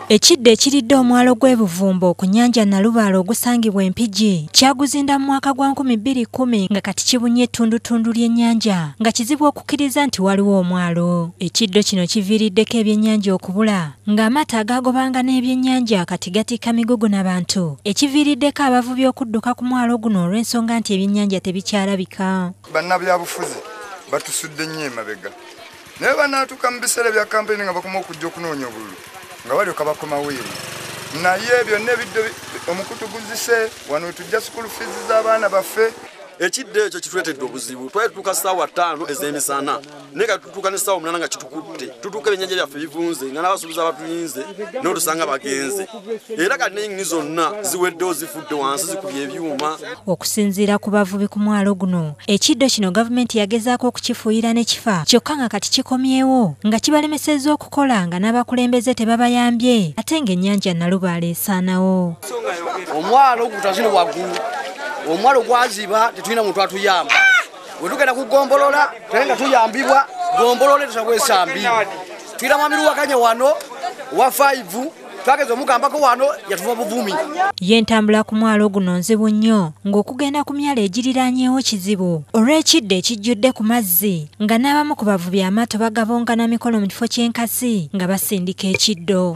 Ekiddo ekiridde omwalo gw'Ebuvumbo ku nnyanja Nalubaale ogusangibwa Empigi kyaguzinda mu mwaka gwa 2010 nga kati kibunye ettundutundu ly'ennyanja nga kizibu okukkiriza nti waliwo omwalo. Ekiddo kino kiviiriddeko ebyennyanja okubula ng'amaato agaagobanga n'ebyennyanja kati gatikka migugu n'abantu ekiviiriddeko abavubi okudduka ku mwalo guno olw'ensonga nti ebyennyanja tebikyalabika. Bannabyabufuzi batusudde nnyo emabega naye banaatuuka mu biseera bya kampeyini nga bakoma okujja okunoonya obululu nga balyoka bakoma weeru naye byonna ebiddo omukutu guzise wano tujja school fees z'abaana baffe. Ekiddo ekyo kituleetedde obuzibu twali tutuuka ssaawa 5 ez'emisana naye nga tutuuka ne ssaawa 8 nga kitukutte tutuuka ebyennyanja byaffe bivunze nga n'abasuubuzi abatuyinze n'otusanga bagenze era kati n'eyingini zonna ziweddewo zifudde wansi zikubye ebyuma. Okusinziira ku bavubi ku mwalo guno ekiddo kino gavumenti yagezaako okukifuuyira ne kifa kyokka nga kati kikomyewo nga kibalemesezza okukola nga n'abakulembeze tebabayambye ate ng'ennyanja Nalubaale esaanawo. Omwalo gutazino waggulu omwalo gwaziba tetulina muntu atuyamba bwe tugenda kugombolola tenga tuyambibwa gombolole tusabwesa mbi twira mamiru wakanya wano wa 5 twageze omugambako wano yatuva buvumi. Yentambula ku mwalo guno nzibu nnyo ng'okugenda ku myalo egiriranyeewo kizibu olw'ekiddo ekijjudde ku mazzi nga n'abamu ku bavubi amaato bagabongana mikolo mu kifo ky'enkasi nga basindika ekiddo.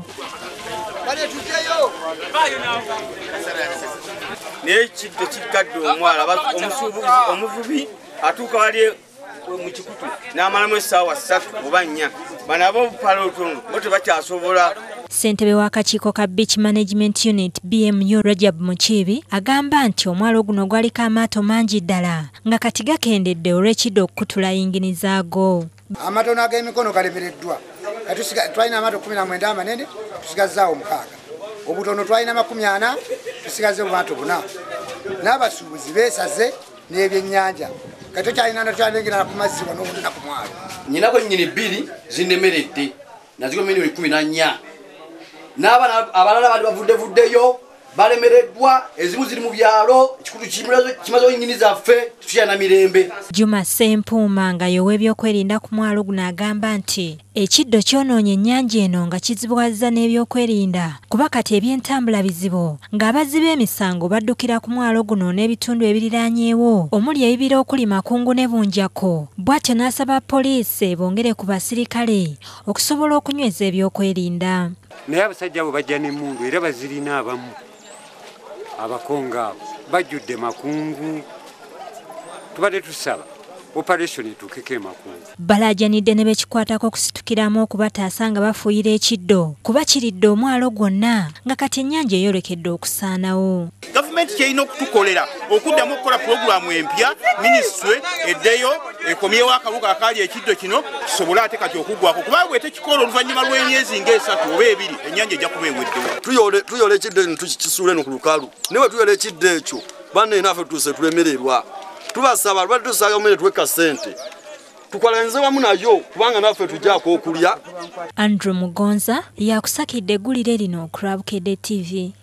N'ekiddo kigadde omwala omuvubi atuuka wali mu kikutu n'amalamu essaawa 3 oba 4 bano ab'obupale obutono bo tebakyasobola. Ssentebe w'akakiiko ka Beach Management Unit BMU Rajab Mukiibi agamba nti omwalo guno gwaliko amaato mangi ddala nga kati gakendedde olw'ekiddo okukutula yingini zaago. Amatono ag'emikono galemereddwa twalina amaato 19 amanene tusigazaawo 6 obutono twalina 40 tusigaze obwato 4 n'abasuubuzi beesaze n'ebyennyanja kati tokyalina natwalengera ku mazzi wano na ku mwalo. Nyinako nnyini 2 zinemeredde naziko milioni 14 n'abaana abalala bali bavuddeyo balemereddwa ezimu ziri mu byalo ekikutu kimaze yingini zaffe tukyana mirembe. Juma Sempuuma nga y'ow'ebyokwerinda ku mwalo guno agamba nti ekiddo kyonoonye ennyanja eno nga kizibuwazza n'ebyokwerinda kuba kati ebyentambula bizibu ng'abazzi b'emisango baddukira ku mwalo guno n'ebitundu ebiriraanyeewo omuli ebibira okuli Makungu ne Bunjako. Bw'atyo n'asaba poliisi bongere ku basirikale okusobola okunyweza ebyokwerinda. Naye abasajja abo bajja n'emmundu era bazirina abamu abakonga abo bajjudde Makungu tubadde tusaba operation etuukeko Makungu. Balaajanidde ne bekikwatako okusitukiramu okubataasa nga bafuuyira ekiddo kuba kiridde omwalo gwonna nga kati ennyanja eyolekedde okusaanawo. Gavumenti kyerina okutukolera okuddamu okukola pulogulaamu empya minisitule eddeyo ekomyewo akabuga akaali ekiddo kino kisobole ate kati okuggwako kuba bwe tekikola oluvannyuma lw'emyezi ng'esatu oba 2 ennyanja ejja kuba eweddewo. Tuyola ekiddo eno tukisuule no ku lukalu naye bwe tuyola ekiddo ekyo banne naffe tuuse tulemererwa tubasaba lwali tusaaga mmere tuweka ssente tukolenze wamu nayo kubanga naffe tujjaako okulya. Andrew Mugonza yakusakidde eggulire lino ku Abavubi TV.